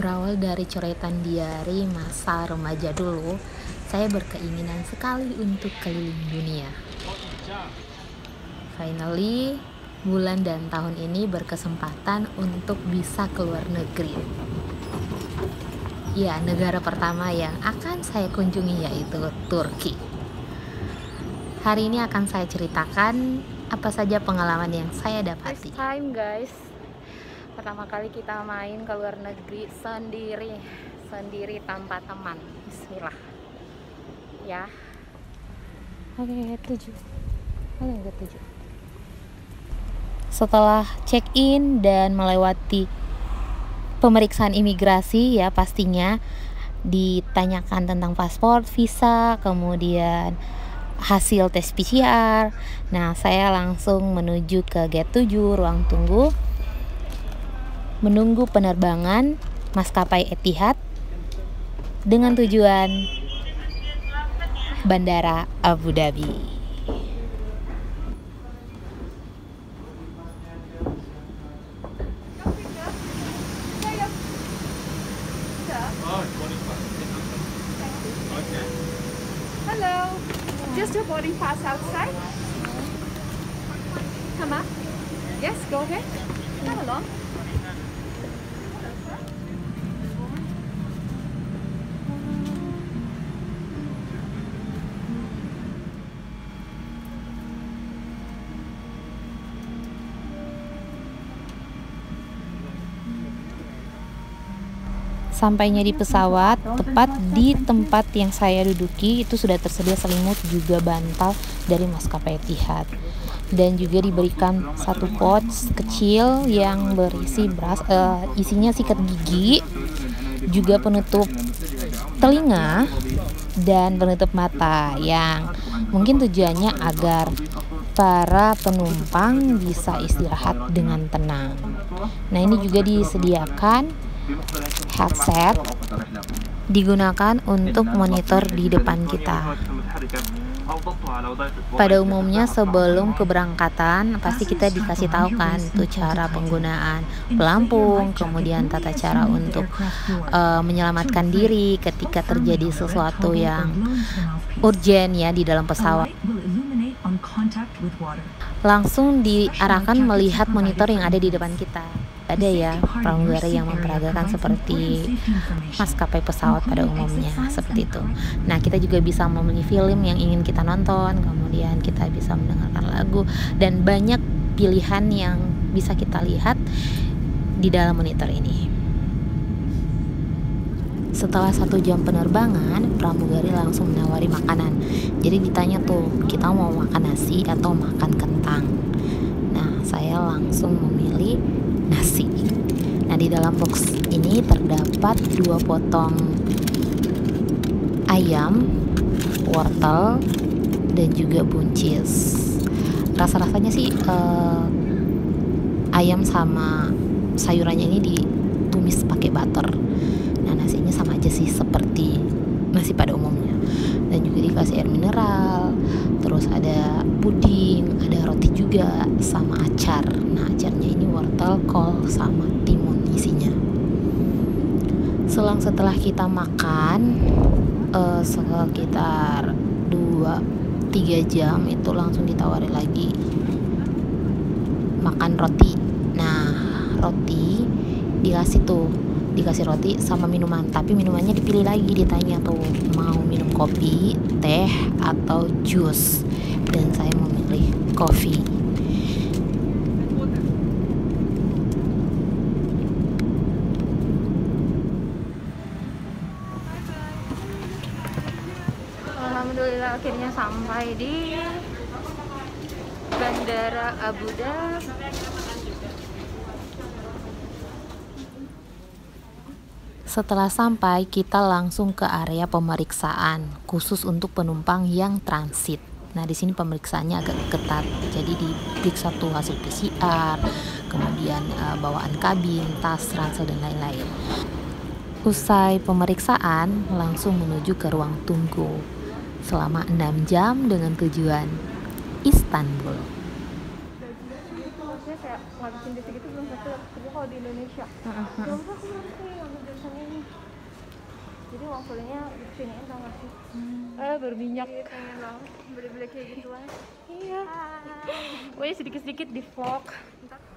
Berawal dari coretan diari masa remaja dulu, saya berkeinginan sekali untuk keliling dunia. Finally, bulan dan tahun ini berkesempatan untuk bisa keluar negeri. Ya, negara pertama yang akan saya kunjungi yaitu Turki. Hari ini akan saya ceritakan apa saja pengalaman yang saya dapati. First time guys, pertama kali kita main ke luar negeri sendiri tanpa teman. Bismillah ya. Oke, 7. Setelah check-in dan melewati pemeriksaan imigrasi, ya pastinya ditanyakan tentang paspor, visa, kemudian hasil tes PCR. Nah, saya langsung menuju ke gate 7, ruang tunggu, menunggu penerbangan maskapai Etihad dengan tujuan Bandara Abu Dhabi. Hello, just your boarding pass outside. Come on. Yes, go ahead. Come along. Sampainya di pesawat, tepat di tempat yang saya duduki itu sudah tersedia selimut juga bantal dari maskapai Etihad. Dan juga diberikan satu pouch kecil yang berisi isinya sikat gigi, juga penutup telinga dan penutup mata yang mungkin tujuannya agar para penumpang bisa istirahat dengan tenang. Nah, ini juga disediakan headset digunakan untuk monitor di depan kita. Pada umumnya sebelum keberangkatan pasti kita dikasih tahu kan itu cara penggunaan pelampung, kemudian tata cara untuk menyelamatkan diri ketika terjadi sesuatu yang urgent ya di dalam pesawat. Langsung diarahkan melihat monitor yang ada di depan kita. Ada ya pramugari yang memperagakan seperti maskapai pesawat pada umumnya seperti itu. Nah, kita juga bisa memilih film yang ingin kita nonton, kemudian kita bisa mendengarkan lagu dan banyak pilihan yang bisa kita lihat di dalam monitor ini. Setelah 1 jam penerbangan, pramugari langsung menawari makanan. Jadi ditanya tuh, kita mau makan nasi atau makan kentang. Nah, saya langsung memilih nasi. Nah, di dalam box ini terdapat 2 potong ayam, wortel, dan juga buncis. Rasa-rasanya sih ayam sama sayurannya ini ditumis pakai butter. Nah, nasinya sama aja sih seperti nasi pada umumnya. Dan juga dikasih air mineral, terus ada puding, ada roti juga, sama acar. Nah, acarnya ini wortel, kol, sama timun isinya. Setelah kita makan sekitar 2-3 jam itu langsung ditawari lagi makan roti. Nah, roti dikasih roti sama minuman, tapi minumannya dipilih lagi, ditanya tuh mau minum kopi, teh, atau jus, dan saya memilih kopi. Alhamdulillah akhirnya sampai di Bandara Abu Dhabi. Setelah sampai, kita langsung ke area pemeriksaan khusus untuk penumpang yang transit. Nah, di sini pemeriksaannya agak ketat. Jadi diperiksa tuh hasil PCR, kemudian bawaan kabin, tas, ransel dan lain-lain. Usai pemeriksaan, langsung menuju ke ruang tunggu selama 6 jam dengan tujuan Istanbul. Kayak ngabisin gitu belum satu, kalau di Indonesia. sini. Jadi uang kuliahnya disiniin tau gak sih? Berminyak. Iya, pengen banget beli-beli kayak gituan. Iya. Pokoknya sedikit-sedikit di vlog. Ntar